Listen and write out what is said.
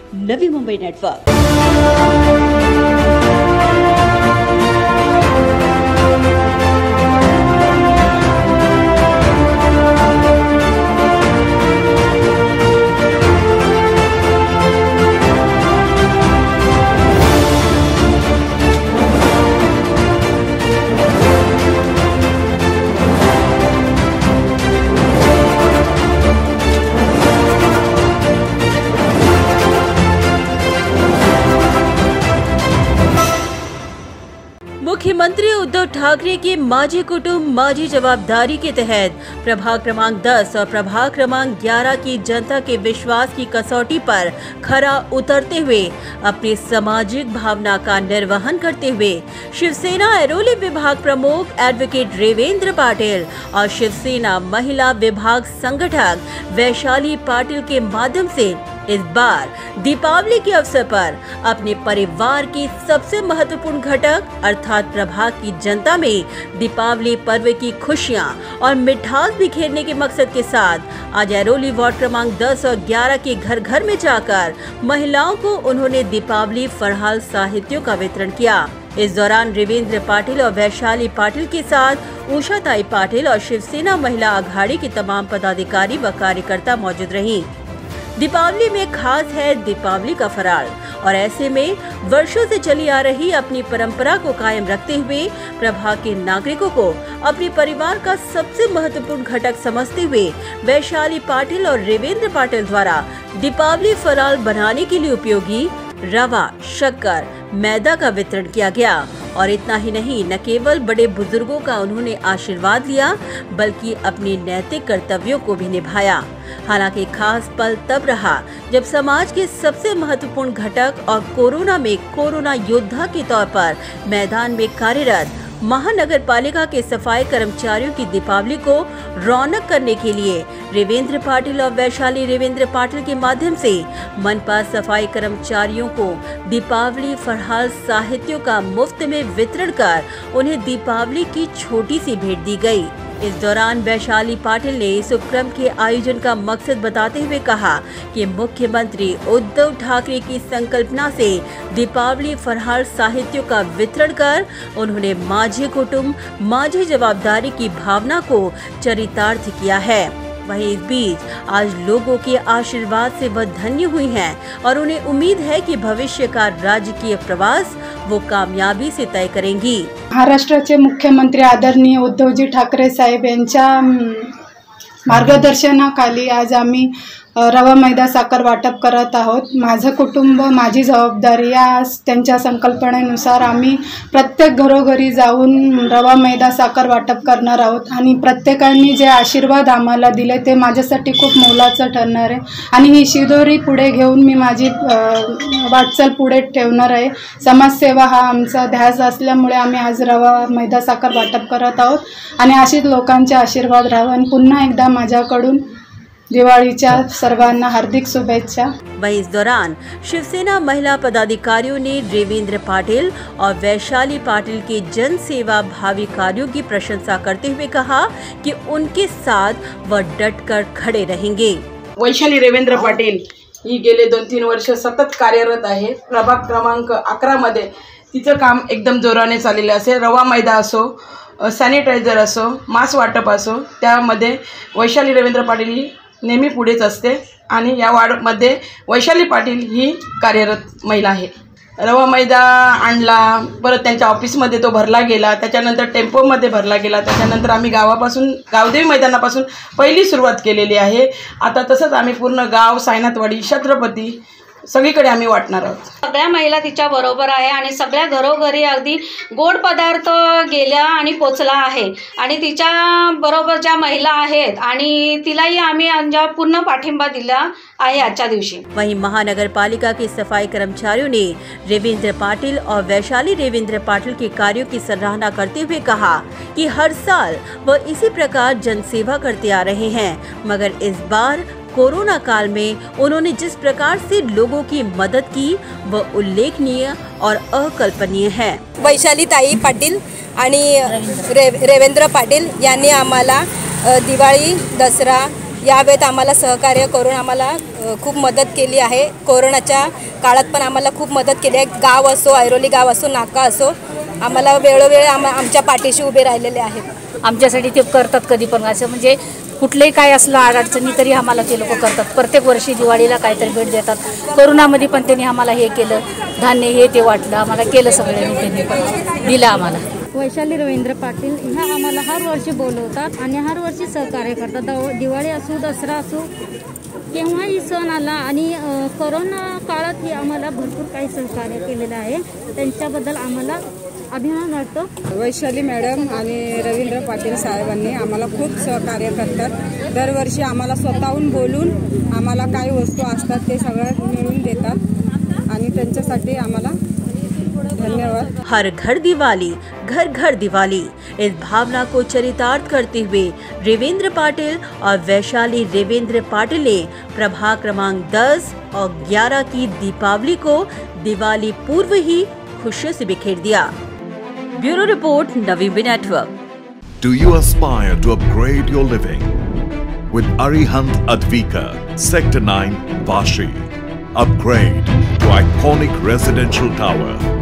Navi Mumbai network. मुख्यमंत्री उद्धव ठाकरे के माझी कुटुंब माझी जवाबदारी के तहत प्रभाग क्रमांक 10 और प्रभाग क्रमांक 11 की जनता के विश्वास की कसौटी पर खरा उतरते हुए अपनी सामाजिक भावना का निर्वहन करते हुए शिवसेना ऐरोली विभाग प्रमुख एडवोकेट रेवेंद्र पाटिल और शिवसेना महिला विभाग संगठक वैशाली पाटिल के माध्यम से इस बार दीपावली के अवसर पर अपने परिवार की सबसे महत्वपूर्ण घटक अर्थात प्रभाग की जनता में दीपावली पर्व की खुशियां और मिठास बिखेरने के मकसद के साथ आज ऐरोली वार्ड क्रमांक 10 और 11 के घर घर में जाकर महिलाओं को उन्होंने दीपावली फरहाल साहित्यों का वितरण किया। इस दौरान रेवेंद्र पाटिल और वैशाली पाटिल के साथ उषाताई पाटिल और शिवसेना महिला अघाड़ी के तमाम पदाधिकारी व कार्यकर्ता मौजूद रहीं। दीपावली में खास है दीपावली का फराल और ऐसे में वर्षों से चली आ रही अपनी परंपरा को कायम रखते हुए प्रभाग के नागरिकों को अपने परिवार का सबसे महत्वपूर्ण घटक समझते हुए वैशाली पाटिल और रेवेंद्र पाटिल द्वारा दीपावली फराल बनाने के लिए उपयोगी रवा, शक्कर, मैदा का वितरण किया गया। और इतना ही नहीं, न केवल बड़े बुजुर्गों का उन्होंने आशीर्वाद लिया बल्कि अपने नैतिक कर्तव्यों को भी निभाया। हालांकि खास पल तब रहा जब समाज के सबसे महत्वपूर्ण घटक और कोरोना में कोरोना योद्धा के तौर पर मैदान में कार्यरत महानगर पालिका के सफाई कर्मचारियों की दीपावली को रौनक करने के लिए रेवेंद्र पाटिल और वैशाली रेवेंद्र पाटिल के माध्यम से मनपा सफाई कर्मचारियों को दीपावली फरहाल साहित्यों का मुफ्त में वितरण कर उन्हें दीपावली की छोटी सी भेंट दी गई। इस दौरान वैशाली पाटिल ने इस उपक्रम के आयोजन का मकसद बताते हुए कहा कि मुख्यमंत्री उद्धव ठाकरे की संकल्पना से दीपावली फरहाल साहित्यों का वितरण कर उन्होंने माझी कुटुंब माझी जवाबदारी की भावना को चरितार्थ किया है। वहीं इस बीच आज लोगों के आशीर्वाद से वह धन्य हुई हैं और उन्हें उम्मीद है कि भविष्य का राजकीय प्रवास वो कामयाबी से तय करेंगी। महाराष्ट्राचे मुख्यमंत्री आदरणीय उद्धवजी ठाकरे साहेब यांच्या मार्गदर्शनाखाली आज आम्ही रवा मैदा साखर वाटप करत आहोत। माझं कुटुंब माझी जबाबदारी या त्यांच्या संकल्पनेनुसार आम्ही प्रत्येक घरोघरी जाऊन रवा मैदा साखर वाटप करणार आहोत आणि प्रत्येकाने जे आशीर्वाद आम्हाला दिले ते माझ्यासाठी खूप मोलाचं ठरणार आहे आणि ही शिदोरी पुढे घेऊन मी माझी वाटचाल पुढे ठेवणार आहे। समाजसेवा हा आमचा ध्यास असल्यामुळे आम्ही आज रवा मैदा साखर वाटप करत आहोत आणि अशीच लोकांचे आशीर्वाद राहावे आणि पुन्हा एकदा माझ्याकडून दिवाळीच्या सर्वांना हार्दिक शुभेच्छा। वहीं इस दौरान शिवसेना महिला पदाधिकारियों ने रेवेंद्र पाटिल और वैशाली पाटिल के जन सेवा भावी कार्यों की प्रशंसा करते हुए कहा कि उनके साथ वह डटकर खड़े रहेंगे। वैशाली रेवेंद्र पाटिल ही गेले 2-3 वर्ष सतत कार्यरत आहे। प्रभाग क्रमांक 11 मध्ये तिचं काम एकदम जोराने चाललेलं असेल। रवा मैदा असो, सॅनिटायझर असो, मास्क वाटप असो, त्यामध्ये वैशाली रेवेंद्र पाटिल ही नेहमी पुढेच असते आणि या वार्डमध्ये वैशाली पाटिल ही कार्यरत महिला आहे। रवा मैदा आणला, परत त्यांच्या ऑफिसमध्ये तो भरला गेला, त्याच्यानंतर टेम्पोमध्ये भरला गेला, त्याच्यानंतर आम्ही गावापासून गावदेवी मैदानापासून पहिली सुरुवात केलेली आहे। आता तसंच आम्ही पूर्ण गाव, सायनाथवाडी, छत्रपती सगळीकडे आम्ही वाटणार आहोत। सगळ्या महिला तिच्या बरोबर आहे आणि सगळ्या घरोघरी अगदी गोड पदार्थ गेल्या आणि पोचला आहे आणि तिच्या बरोबर ज्या महिला आहेत आणि तिलाही आम्ही आमचा पूर्ण पाठिंबा दिला आहे आजच्या दिवशी। वहीं महानगर पालिका के सफाई कर्मचारियों ने रेवेंद्र पाटिल और वैशाली रेवेंद्र पाटिल के कार्यों की सराहना करते हुए कहा कि हर साल वह इसी प्रकार जनसेवा करते आ रहे हैं, मगर इस बार कोरोना काल में उन्होंने जिस प्रकार से लोगों की मदद की वह उल्लेखनीय और अकल्पनीय है। वैशाली ताई पाटिल आणि रेवेंद्र पाटिल यांनी आम्हाला दिवाळी, दसरा यावेळेत आम्हाला सहकार्य करून आम्हाला खूप मदत केली आहे. कोरोनाच्या काळात पण आम्हाला खूप मदत केली आहे. गाव असो, ऐरोली गाव असो, नाका असो, आम्हाला वेळोवेळी आमच्या पाठीशी उभे राहिलेले आहेत. आमच्यासाठी ते करतात कधी पण, असं म्हणजे कुठलेही काय असलं अडचणी तरी आम्हाला ते लोक करतात. प्रत्येक वर्षी दिवाळीला काहीतरी भेट देतात. कोरोनामध्ये पण त्यांनी आम्हाला हे केलं, धान्य हे ते वाटलं, आम्हाला केलं सगळ्यांनी, त्यांनी पण दिलं आम्हाला. वैशाली रवींद्र पाटील ह्या आम्हाला हर वर्षी बोलवतात आणि हर वर्षी सहकार्य करतात. दिवाळी असो, दसरा असो, केव्हाही सण आला आणि कोरोना काळातही आम्हाला भरपूर काही सहकार्य केलेलं आहे. त्यांच्याबद्दल आम्हाला अभिमान वाटतो. वैशाली मॅडम आणि रवींद्र पाटील साहेबांनी आम्हाला खूप सहकार्य करतात. दरवर्षी आम्हाला स्वतःहून बोलून आम्हाला काही वस्तू असतात ते सगळं मिळवून देतात आणि त्यांच्यासाठी आम्हाला धन्यवाद. हर घर दिवाली, घर घर दिवाली, इस भावना को चरितार्थ करते हुए रविंद्र पाटिल और वैशाली रविंद्र पाटिल ने प्रभाग क्रमांक 10 और 11 की दीपावली को दिवाली पूर्व ही खुशियों से बिखेर दिया. ब्यूरो रिपोर्ट, नवीबी network. Do you aspire to upgrade your living? With Arihant Advika, Sector 9, Vashi. Upgrade to iconic residential tower